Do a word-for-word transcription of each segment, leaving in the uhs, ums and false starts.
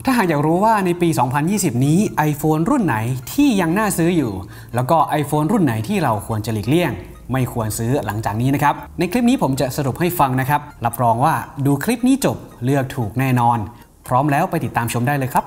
ถ้าหากอยากรู้ว่าในปี สองพันยี่สิบ นี้ iPhone รุ่นไหนที่ยังน่าซื้ออยู่แล้วก็ iPhone รุ่นไหนที่เราควรจะหลีกเลี่ยงไม่ควรซื้อหลังจากนี้นะครับในคลิปนี้ผมจะสรุปให้ฟังนะครับรับรองว่าดูคลิปนี้จบเลือกถูกแน่นอนพร้อมแล้วไปติดตามชมได้เลยครับ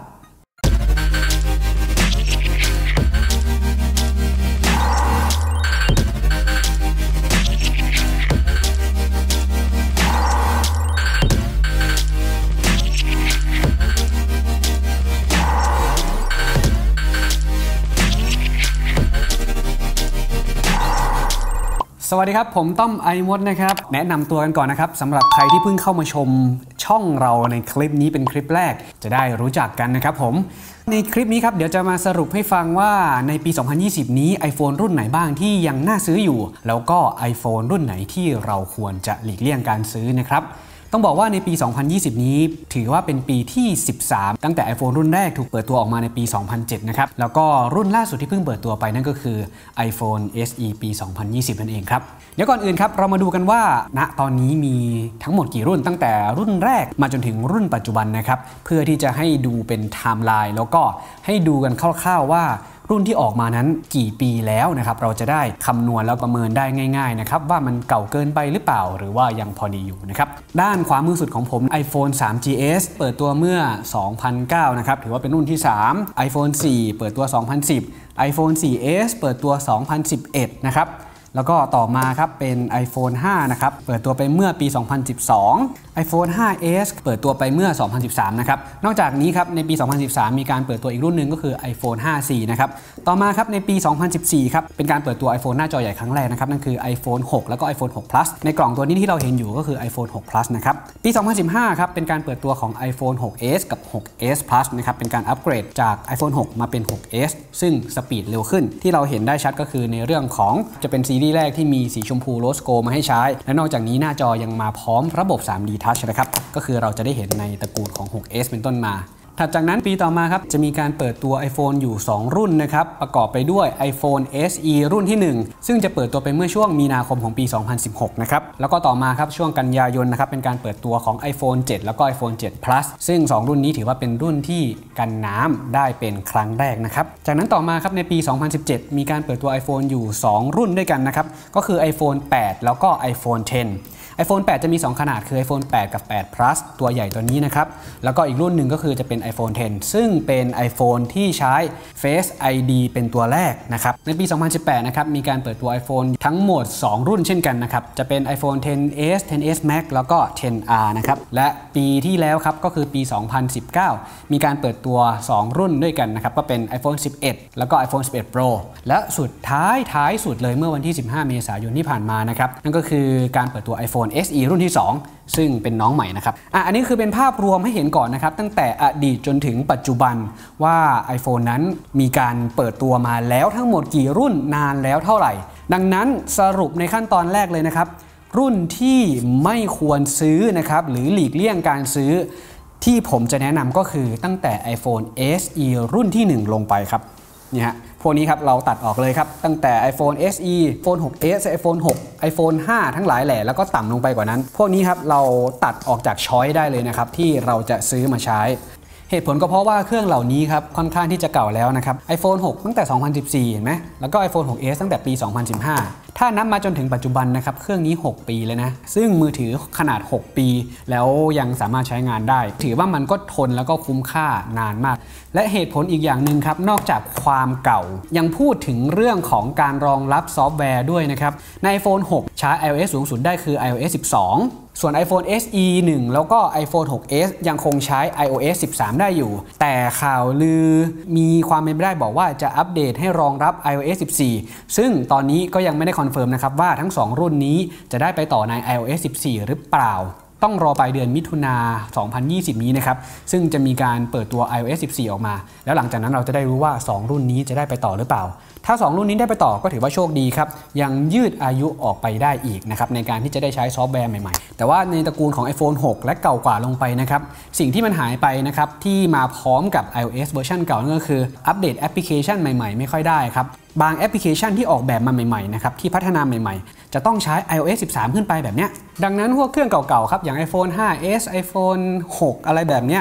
สวัสดีครับผมต้อมไอมดนะครับแนะนำตัวกันก่อนนะครับสำหรับใครที่เพิ่งเข้ามาชมช่องเราในคลิปนี้เป็นคลิปแรกจะได้รู้จักกันนะครับผมในคลิปนี้ครับเดี๋ยวจะมาสรุปให้ฟังว่าในปี สองพันยี่สิบ นี้ iPhone รุ่นไหนบ้างที่ยังน่าซื้ออยู่แล้วก็ iPhone รุ่นไหนที่เราควรจะหลีกเลี่ยงการซื้อนะครับต้องบอกว่าในปี สองพันยี่สิบ นี้ถือว่าเป็นปีที่ สิบสาม ตั้งแต่ iPhone รุ่นแรกถูกเปิดตัวออกมาในปี สองพันเจ็ด นะครับแล้วก็รุ่นล่าสุดที่เพิ่งเปิดตัวไปนั่นก็คือ iPhone เอส อี ปี สองพันยี่สิบ นั่นเองครับเดี๋ยวก่อนอื่นครับเรามาดูกันว่าณตอนนี้มีทั้งหมดกี่รุ่นตั้งแต่รุ่นแรกมาจนถึงรุ่นปัจจุบันนะครับเพื่อที่จะให้ดูเป็นไทม์ไลน์แล้วก็ให้ดูกันคร่าวๆว่ารุ่นที่ออกมานั้นกี่ปีแล้วนะครับเราจะได้คำนวณแล้วประเมินได้ง่ายๆนะครับว่ามันเก่าเกินไปหรือเปล่าหรือว่ายังพอดีอยู่นะครับด้านขวามือสุดของผม iPhone ทรี จี เอส เปิดตัวเมื่อ สองพันเก้า นะครับถือว่าเป็นรุ่นที่ สาม iPhone โฟร์ เปิดตัว สองพันสิบ iPhone โฟร์ เอส เปิดตัว สองพันสิบเอ็ด นะครับแล้วก็ต่อมาครับเป็น iPhone ห้า นะครับเปิดตัวไปเมื่อปี สองพันสิบสอง iPhone ไฟว์ เอส เปิดตัวไปเมื่อ สองพันสิบสาม นะครับนอกจากนี้ครับในปี สองพันสิบสาม มีการเปิดตัวอีกรุ่นหนึ่งก็คือ iPhone ไฟว์ ซี นะครับต่อมาครับในปี สองพันสิบสี่ ครับเป็นการเปิดตัว iPhone หน้าจอใหญ่ครั้งแรกนะครับนั่นคือ iPhone หก แล้วก็ iPhone หก Plus ในกล่องตัวนี้ที่เราเห็นอยู่ก็คือ iPhone หก Plus นะครับปี สองพันสิบห้า ครับเป็นการเปิดตัวของ iPhone หก เอส กับ หก เอส Plus นะครับเป็นการอัปเกรดจาก iPhone หก มาเป็น หก เอส ซึ่งสปีดเร็วขึ้นที่เราเห็นได้ชัดก็คือในเรื่องของจะเป็นซีรีส์แรกที่มีสีชมพูโรสโกมาให้ใช้และนอกจากนี้หน้าจอยังมาพร้อมระบบ ทรีดี Touch นะครับก็คือเราจะได้เห็นในตระกูลของ หก เอส เป็นต้นมาถัดจากนั้นปีต่อมาครับจะมีการเปิดตัว iPhone อยู่สองรุ่นนะครับประกอบไปด้วย iPhone เอส อี รุ่นที่หนึ่งซึ่งจะเปิดตัวไปเมื่อช่วงมีนาคมของปี สองพันสิบหก นะครับแล้วก็ต่อมาครับช่วงกันยายนนะครับเป็นการเปิดตัวของ iPhone เซเว่น แล้วก็ iPhone เซเว่น Plus ซึ่งสองรุ่นนี้ถือว่าเป็นรุ่นที่กันน้ำได้เป็นครั้งแรกนะครับจากนั้นต่อมาครับในปี สองพันสิบเจ็ด มีการเปิดตัว iPhone อยู่สองรุ่นด้วยกันนะครับก็คือ iPhone แปด แล้วก็ iPhone เท็นiPhone แปด จะมีสองขนาดคือ iPhone แปด กับ แปด Plus ตัวใหญ่ตัวนี้นะครับแล้วก็อีกรุ่นหนึ่งก็คือจะเป็น iPhone เท็นซึ่งเป็น iPhone ที่ใช้ Face ไอ ดี เป็นตัวแรกนะครับในปี สองพันสิบแปด นะครับมีการเปิดตัว iPhone ทั้งหมดสองรุ่นเช่นกันนะครับจะเป็น iPhone เท็นเอส เท็นเอส Max แล้วก็ เท็นอาร์ นะครับและปีที่แล้วครับก็คือปี สองพันสิบเก้า มีการเปิดตัวสองรุ่นด้วยกันนะครับก็เป็น iPhone สิบเอ็ด แล้วก็ iPhone สิบเอ็ด Pro และสุดท้ายท้ายสุดเลยเมื่อวันที่สิบห้าเมษายนที่ผ่านมานะครับนั่นก็คือการเปิดตัว iPhone เอส อี รุ่นที่สองซึ่งเป็นน้องใหม่นะครับอ่ะอันนี้คือเป็นภาพรวมให้เห็นก่อนนะครับตั้งแต่อดีตจนถึงปัจจุบันว่า iPhone นั้นมีการเปิดตัวมาแล้วทั้งหมดกี่รุ่นนานแล้วเท่าไหร่ดังนั้นสรุปในขั้นตอนแรกเลยนะครับรุ่นที่ไม่ควรซื้อนะครับหรือหลีกเลี่ยงการซื้อที่ผมจะแนะนำก็คือตั้งแต่ iPhone เอส อี รุ่นที่หนึ่งลงไปครับนี่ฮะพวกนี้ครับเราตัดออกเลยครับตั้งแต่ iPhone เอส อี iPhone หก เอส iPhone หก iPhone ห้า ทั้งหลายแหล่แล้วก็ต่ำลงไปกว่านั้นพวกนี้ครับเราตัดออกจากช้อยได้เลยนะครับที่เราจะซื้อมาใช้เหตุผลก็เพราะว่าเครื่องเหล่านี้ครับค่อนข้างที่จะเก่าแล้วนะครับ iPhone หก ตั้งแต่ สองพันสิบสี่ เห็นไหมแล้วก็ iPhone หก เอส ตั้งแต่ปี สองพันสิบห้า ถ้านับมาจนถึงปัจจุบันนะครับเครื่องนี้หกปีเลยนะซึ่งมือถือขนาดหกปีแล้วยังสามารถใช้งานได้ถือว่ามันก็ทนแล้วก็คุ้มค่านานมากและเหตุผลอีกอย่างหนึ่งครับนอกจากความเก่ายังพูดถึงเรื่องของการรองรับซอฟต์แวร์ด้วยนะครับใน iPhone หก ใช้ iOS สูงสุดได้คือ iOS สิบสองส่วน iPhone เอส อี หนึ่ง แล้วก็ iPhone หก เอส ยังคงใช้ iOS สิบสาม ได้อยู่แต่ข่าวลือมีความเป็นไปได้บอกว่าจะอัปเดตให้รองรับ iOS สิบสี่ ซึ่งตอนนี้ก็ยังไม่ได้คอนเฟิร์มนะครับว่าทั้งสองรุ่นนี้จะได้ไปต่อใน iOS สิบสี่ หรือเปล่าต้องรอปลายเดือนมิถุนาสองพันยี่สิบ นี้นะครับซึ่งจะมีการเปิดตัว iOS สิบสี่ ออกมาแล้วหลังจากนั้นเราจะได้รู้ว่าสองรุ่นนี้จะได้ไปต่อหรือเปล่าถ้าสองรุ่นนี้ได้ไปต่อก็ถือว่าโชคดีครับยังยืดอายุออกไปได้อีกนะครับในการที่จะได้ใช้ซอฟต์แวร์ใหม่ๆแต่ว่าในตระกูลของ iPhone หก และเก่ากว่าลงไปนะครับสิ่งที่มันหายไปนะครับที่มาพร้อมกับ iOS เวอร์ชันเก่านั่นก็คืออัปเดตแอปพลิเคชันใหม่ๆไม่ค่อยได้ครับบางแอปพลิเคชันที่ออกแบบมาใหม่ๆนะครับที่พัฒนาใหม่ๆจะต้องใช้ iOS สิบสาม ขึ้นไปแบบเนี้ยดังนั้นพวกเครื่องเก่าๆครับอย่าง iPhone ไฟว์ เอส iPhone หก อะไรแบบเนี้ย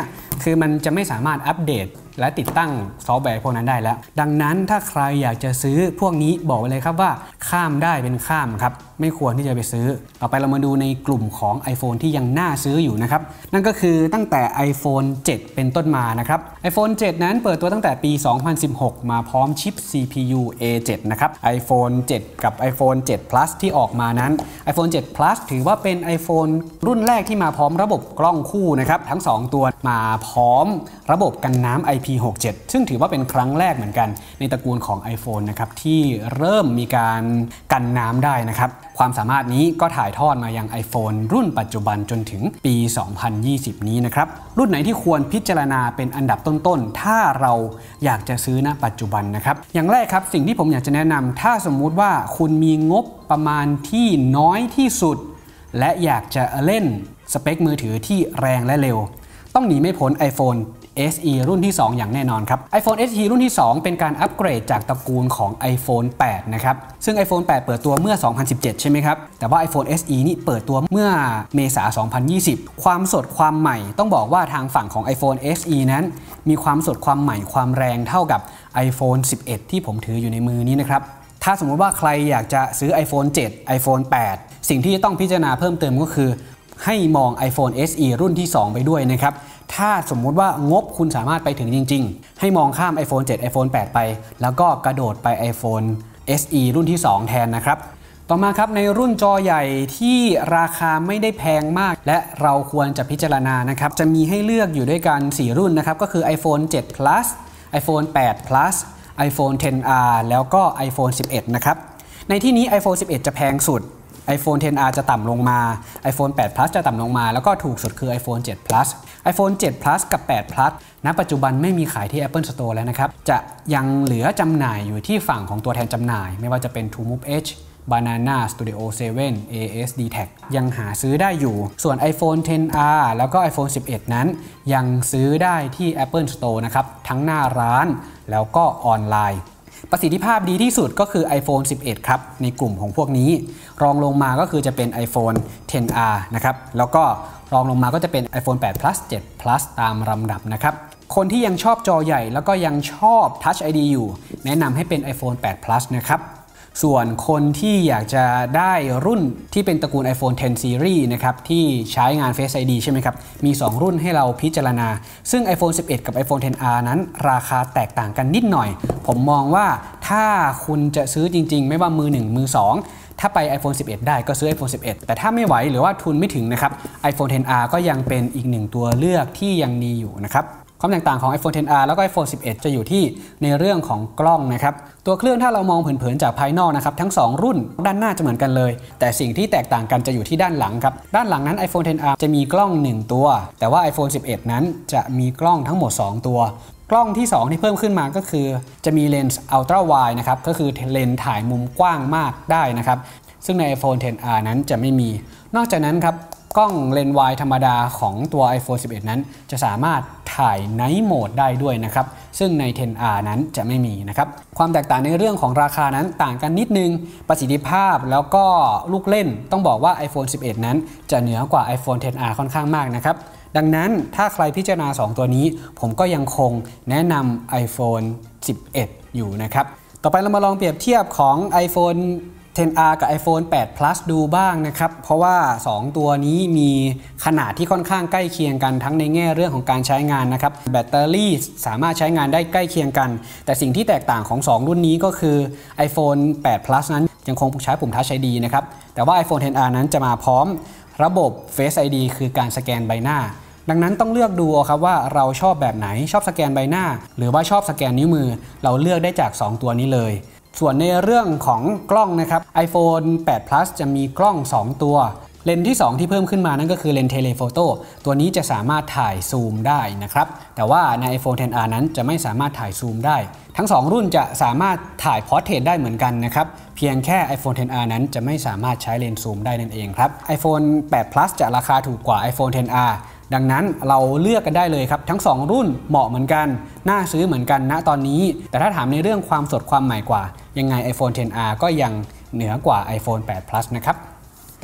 คือมันจะไม่สามารถอัปเดตและติดตั้งซอฟต์แวร์พวกนั้นได้แล้วดังนั้นถ้าใครอยากจะซื้อพวกนี้บอกไว้เลยครับว่าข้ามได้เป็นข้ามครับไม่ควรที่จะไปซื้อต่อไปเรามาดูในกลุ่มของ iPhone ที่ยังน่าซื้ออยู่นะครับนั่นก็คือตั้งแต่ iPhone เจ็ด เป็นต้นมานะครับ iPhone เจ็ด นั้นเปิดตัวตั้งแต่ปี สองพันสิบหก มาพร้อมชิป ซี พี ยู เอ เจ็ด นะครับ iPhone เจ็ด กับ iPhone เจ็ด Plus ที่ออกมานั้น iPhone เจ็ด Plus ถือว่าเป็น iPhone รุ่นแรกที่มาพร้อมระบบกล้องคู่นะครับทั้งสองตัวมาพร้อมระบบกันน้ำ ไอ พี หกสิบเจ็ด ซึ่งถือว่าเป็นครั้งแรกเหมือนกันในตระกูลของ iPhone นะครับที่เริ่มมีการกันน้ำได้นะครับความสามารถนี้ก็ถ่ายทอดมายัง iPhone รุ่นปัจจุบันจนถึงปี สองพันยี่สิบ นี้นะครับรุ่นไหนที่ควรพิจารณาเป็นอันดับต้นๆถ้าเราอยากจะซื้อณปัจจุบันนะครับอย่างแรกครับสิ่งที่ผมอยากจะแนะนำถ้าสมมุติว่าคุณมีงบประมาณที่น้อยที่สุดและอยากจะเล่นสเปคมือถือที่แรงและเร็วต้องหนีไม่พ้น iPhone เอส อี รุ่นที่สองอย่างแน่นอนครับ iPhone เอส อี รุ่นที่สองเป็นการอัปเกรดจากตระกูลของ iPhone แปด นะครับซึ่ง iPhone แปด เปิดตัวเมื่อ สองพันสิบเจ็ด ใช่ไหมครับแต่ว่า iPhone เอส อี นี่เปิดตัวเมื่อเมษายน สองพันยี่สิบ ความสดความใหม่ต้องบอกว่าทางฝั่งของ iPhone เอส อี นั้นมีความสดความใหม่ความแรงเท่ากับ iPhone สิบเอ็ด ที่ผมถืออยู่ในมือนี้นะครับถ้าสมมติว่าใครอยากจะซื้อ iPhone เจ็ด iPhone แปด สิ่งที่ต้องพิจารณาเพิ่มเติมก็คือให้มอง iPhone เอส อี รุ่นที่สองไปด้วยนะครับถ้าสมมุติว่างบคุณสามารถไปถึงจริงๆให้มองข้าม iPhone เจ็ด iPhone แปด ไปแล้วก็กระโดดไป iPhone เอส อี รุ่นที่สองแทนนะครับต่อมาครับในรุ่นจอใหญ่ที่ราคาไม่ได้แพงมากและเราควรจะพิจารณานะครับจะมีให้เลือกอยู่ด้วยกันสี่รุ่นนะครับก็คือ iPhone เจ็ด Plus iPhone แปด Plus iPhone เท็น อาร์ แล้วก็ iPhone สิบเอ็ด นะครับในที่นี้ iPhone สิบเอ็ด จะแพงสุดiPhone เท็น อาร์ จะต่ำลงมา iPhone แปด Plus จะต่ำลงมาแล้วก็ถูกสุดคือ iPhone เจ็ด Plus iPhone เจ็ด Plus กับ แปด Plus ณ ปัจจุบันไม่มีขายที่ Apple Store แล้วนะครับจะยังเหลือจำหน่ายอยู่ที่ฝั่งของตัวแทนจำหน่ายไม่ว่าจะเป็น True Move Edge Banana Studio เซเว่น เอ เอส ดี ที เอ ซี ยังหาซื้อได้อยู่ส่วน iPhone เท็น อาร์ แล้วก็ iPhone สิบเอ็ด นั้นยังซื้อได้ที่ Apple Store นะครับทั้งหน้าร้านแล้วก็ออนไลน์ประสิทธิภาพดีที่สุดก็คือ iPhone สิบเอ็ด ครับในกลุ่มของพวกนี้รองลงมาก็คือจะเป็น iPhone เท็น อาร์ นะครับแล้วก็รองลงมาก็จะเป็น iPhone แปด Plus เจ็ด Plus ตามลำดับนะครับคนที่ยังชอบจอใหญ่แล้วก็ยังชอบ Touch ไอ ดี อยู่แนะนำให้เป็น iPhone แปด Plus นะครับส่วนคนที่อยากจะได้รุ่นที่เป็นตระกูล iPhone เท็น Series นะครับที่ใช้งาน Face ไอ ดี ใช่ไหมครับมีสองรุ่นให้เราพิจารณาซึ่ง iPhone สิบเอ็ด กับ iPhone เท็น อาร์ นั้นราคาแตกต่างกันนิดหน่อยผมมองว่าถ้าคุณจะซื้อจริงๆไม่ว่ามือหนึ่งมือสองถ้าไป iPhone สิบเอ็ด ได้ก็ซื้อ iPhone สิบเอ็ด แต่ถ้าไม่ไหวหรือว่าทุนไม่ถึงนะครับ iPhone เท็น อาร์ ก็ยังเป็นอีกหนึ่งตัวเลือกที่ยังมีอยู่นะครับความแตกต่างของ iPhone เท็น อาร์ แล้วก็ iPhone สิบเอ็ด จะอยู่ที่ในเรื่องของกล้องนะครับตัวเครื่องถ้าเรามองเผินๆจากภายนอกนะครับทั้งสองรุ่นด้านหน้าจะเหมือนกันเลยแต่สิ่งที่แตกต่างกันจะอยู่ที่ด้านหลังครับด้านหลังนั้น iPhone เท็น อาร์ จะมีกล้องหนึ่งตัวแต่ว่า iPhone สิบเอ็ด นั้นจะมีกล้องทั้งหมดสองตัวกล้องที่สองที่เพิ่มขึ้นมาก็คือจะมีเลนส์ Ultra Wide นะครับก็คือเลนส์ถ่ายมุมกว้างมากได้นะครับซึ่งใน iPhone เท็น อาร์ นั้นจะไม่มีนอกจากนั้นครับกล้องเลนส์ Wide ธรรมดาของตัว iPhone สิบเอ็ด นั้นจะสามารถถ่าย Night Mode ได้ด้วยนะครับซึ่งใน เท็น อาร์ นั้นจะไม่มีนะครับความแตกต่างในเรื่องของราคานั้นต่างกันนิดนึงประสิทธิภาพแล้วก็ลูกเล่นต้องบอกว่า iPhone สิบเอ็ด นั้นจะเหนือกว่า iPhone เท็น อาร์ ค่อนข้างมากนะครับดังนั้นถ้าใครพิจารณาสองตัวนี้ผมก็ยังคงแนะนำ iPhone สิบเอ็ด อยู่นะครับต่อไปเรามาลองเปรียบเทียบของ iPhone เท็น อาร์ กับ iPhone แปด Plus ดูบ้างนะครับเพราะว่าสองตัวนี้มีขนาดที่ค่อนข้างใกล้เคียงกันทั้งในแง่เรื่องของการใช้งานนะครับแบตเตอรี่สามารถใช้งานได้ใกล้เคียงกันแต่สิ่งที่แตกต่างของสองรุ่นนี้ก็คือ iPhone แปด Plus นั้นยังคงใช้ปุ่ม Touch ไอ ดี นะครับแต่ว่า iPhone เท็น อาร์ นั้นจะมาพร้อมระบบ Face ไอ ดี คือการสแกนใบหน้าดังนั้นต้องเลือกดูครับว่าเราชอบแบบไหนชอบสแกนใบหน้าหรือว่าชอบสแกนนิ้วมือเราเลือกได้จากสองตัวนี้เลยส่วนในเรื่องของกล้องนะครับ iPhone แปด Plus จะมีกล้องสองตัวเลนส์ที่สองที่เพิ่มขึ้นมานั่นก็คือเลนส์เทเลโฟโต้ตัวนี้จะสามารถถ่ายซูมได้นะครับแต่ว่าใน iPhone เท็น อาร์ นั้นจะไม่สามารถถ่ายซูมได้ทั้งสองรุ่นจะสามารถถ่ายพอร์เทรตได้เหมือนกันนะครับเพียงแค่ iPhone เท็น อาร์ นั้นจะไม่สามารถใช้เลนส์ซูมได้นั่นเองครับ iPhone แปด Plus จะราคาถูกกว่า iPhone เท็น อาร์ ดังนั้นเราเลือกกันได้เลยครับทั้งสองรุ่นเหมาะเหมือนกันน่าซื้อเหมือนกันณตอนนี้แต่ถ้าถามในเรื่องความสดความใหม่กว่ายังไง iPhone เท็น อาร์ ก็ยังเหนือกว่า iPhone แปด Plus นะครับต่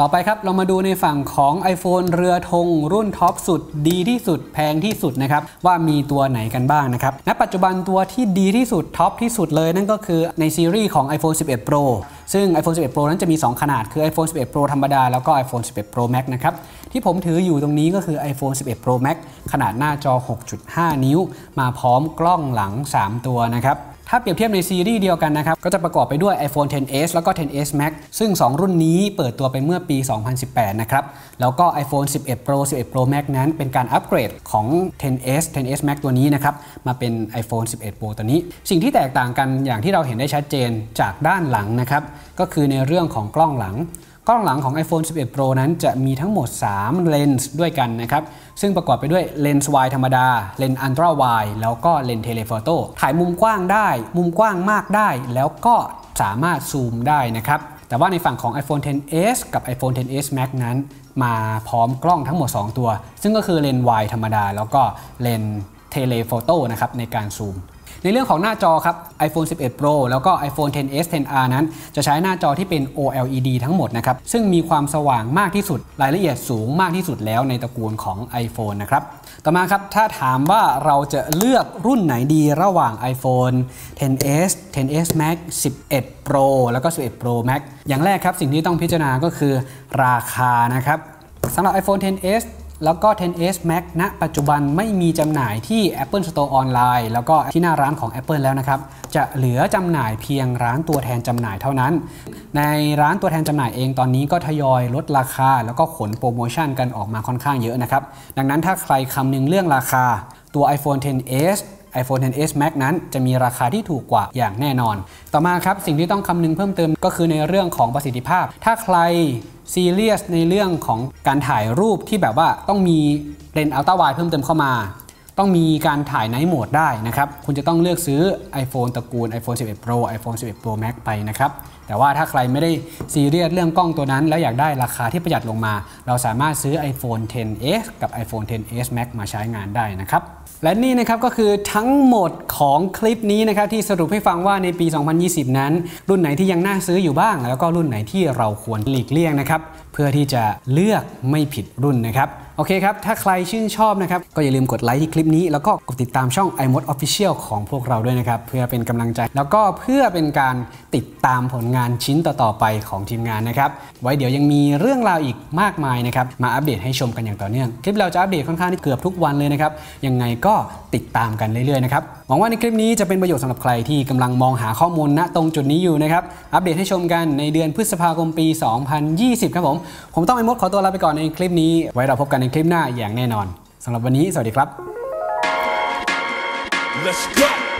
ต่อไปครับเรามาดูในฝั่งของ iPhone เรือธงรุ่นท็อปสุดดีที่สุดแพงที่สุดนะครับว่ามีตัวไหนกันบ้างนะครับณปัจจุบันตัวที่ดีที่สุดท็อปที่สุดเลยนั่นก็คือในซีรีส์ของ iPhone สิบเอ็ด Pro ซึ่ง iPhone สิบเอ็ด Pro นั้นจะมีสองขนาดคือ iPhone สิบเอ็ด Pro ธรรมดาแล้วก็ iPhone สิบเอ็ด Pro Max นะครับที่ผมถืออยู่ตรงนี้ก็คือ iPhone สิบเอ็ด Pro Max ขนาดหน้าจอ หกจุดห้า นิ้วมาพร้อมกล้องหลังสามตัวนะครับถ้าเปรียบเทียบในซีรีส์เดียวกันนะครับก็จะประกอบไปด้วย iPhone เท็น เอส แล้วก็ เท็น เอส Max ซึ่งสองรุ่นนี้เปิดตัวไปเมื่อปี สองพันสิบแปด นะครับแล้วก็ iPhone สิบเอ็ด Pro สิบเอ็ด Pro Max นั้นเป็นการอัปเกรดของ เท็น เอส เท็น เอส Max ตัวนี้นะครับมาเป็น iPhone สิบเอ็ด Pro ตัวนี้สิ่งที่แตกต่างกันอย่างที่เราเห็นได้ชัดเจนจากด้านหลังนะครับก็คือในเรื่องของกล้องหลังกล้องหลังของ iPhone สิบเอ็ด Pro นั้นจะมีทั้งหมดสามเลนส์ด้วยกันนะครับซึ่งประกอบไปด้วยเลนส์ Wide ธรรมดาเลนส์ Ultra Wide แล้วก็เลนส์ Telephoto ถ่ายมุมกว้างได้มุมกว้างมากได้แล้วก็สามารถซูมได้นะครับแต่ว่าในฝั่งของ iPhone เท็น เอส กับ iPhone เท็น เอส Max นั้นมาพร้อมกล้องทั้งหมดสองตัวซึ่งก็คือเลนส์ Wide ธรรมดาแล้วก็เลนส์ Telephoto นะครับในการซูมในเรื่องของหน้าจอครับ iPhone สิบเอ็ด Pro แล้วก็ iPhone เท็น เอส เท็น อาร์ นั้นจะใช้หน้าจอที่เป็น โอ แอล อี ดี ทั้งหมดนะครับซึ่งมีความสว่างมากที่สุดรายละเอียดสูงมากที่สุดแล้วในตระกูลของ iPhone นะครับต่อมาครับถ้าถามว่าเราจะเลือกรุ่นไหนดีระหว่าง iPhone เท็น เอส เท็น เอส Max สิบเอ็ด Pro แล้วก็ สิบเอ็ด Pro Max อย่างแรกครับสิ่งที่ต้องพิจารณาก็คือราคานะครับสำหรับ iPhone เท็น เอสแล้วก็ เท็น เอส Max ณ ปัจจุบันไม่มีจำหน่ายที่ Apple Store ออนไลน์แล้วก็ที่หน้าร้านของ Apple แล้วนะครับจะเหลือจำหน่ายเพียงร้านตัวแทนจำหน่ายเท่านั้นในร้านตัวแทนจำหน่ายเองตอนนี้ก็ทยอยลดราคาแล้วก็ขนโปรโมชั่นกันออกมาค่อนข้างเยอะนะครับดังนั้นถ้าใครคำนึงเรื่องราคาตัว iPhone เท็น เอส iPhone เท็น เอส Max นั้นจะมีราคาที่ถูกกว่าอย่างแน่นอนต่อมาครับสิ่งที่ต้องคำนึงเพิ่มเติมก็คือในเรื่องของประสิทธิภาพถ้าใครซีเรียสในเรื่องของการถ่ายรูปที่แบบว่าต้องมีเลนส์อัลตร้าไวด์เพิ่มเติมเข้ามาต้องมีการถ่ายไนท์โหมดได้นะครับคุณจะต้องเลือกซื้อ iPhone ตระกูล iPhone สิบเอ็ด Pro iPhone สิบเอ็ด Pro Max ไปนะครับแต่ว่าถ้าใครไม่ได้ซีเรียสเรื่องกล้องตัวนั้นแล้วอยากได้ราคาที่ประหยัดลงมาเราสามารถซื้อ iPhone เท็น เอส กับ iPhone เท็น เอส Max มาใช้งานได้นะครับและนี่นะครับก็คือทั้งหมดของคลิปนี้นะครับที่สรุปให้ฟังว่าในปี สองพันยี่สิบ นั้นรุ่นไหนที่ยังน่าซื้ออยู่บ้างแล้วก็รุ่นไหนที่เราควรหลีกเลี่ยงนะครับเพื่อที่จะเลือกไม่ผิดรุ่นนะครับโอเคครับถ้าใครชื่นชอบนะครับก็อย่าลืมกดไลค์ที่คลิปนี้แล้วก็กดติดตามช่อง iMode Official ของพวกเราด้วยนะครับเพื่อเป็นกำลังใจแล้วก็เพื่อเป็นการติดตามผลงานชิ้นต่อๆไปของทีมงานนะครับไว้เดี๋ยวยังมีเรื่องราวอีกมากมายนะครับมาอัปเดตให้ชมกันอย่างต่อเนื่องคลิปเราจะอัปเดตค่อนข้างที่เกือบทุกวันเลยนะครับยังไงก็ติดตามกันเรื่อยๆนะครับหวังว่าในคลิปนี้จะเป็นประโยชน์สำหรับใครที่กำลังมองหาข้อมูลณตรงจุดนี้อยู่นะครับอัปเดตให้ชมกันในเดือนพฤษภาคมปี สองพันยี่สิบ ครับผมผมต้องไอ้มดขอตัวลาไปก่อนในคลิปนี้ไว้เราพบกันในคลิปหน้าอย่างแน่นอนสำหรับวันนี้สวัสดีครับ Let's go